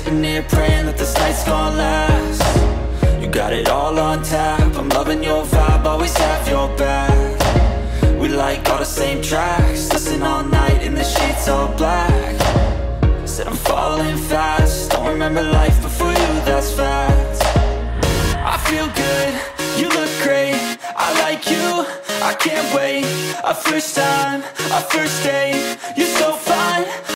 sipping here, praying that this night's gonna last. You got it all on tap, I'm loving your vibe, always have your back. We like all the same tracks, listen all night in the sheets all black. Said I'm falling fast, don't remember life before you, that's fact. I feel good, you look great, I like you, I can't wait. A first time, a first date, you're so fine.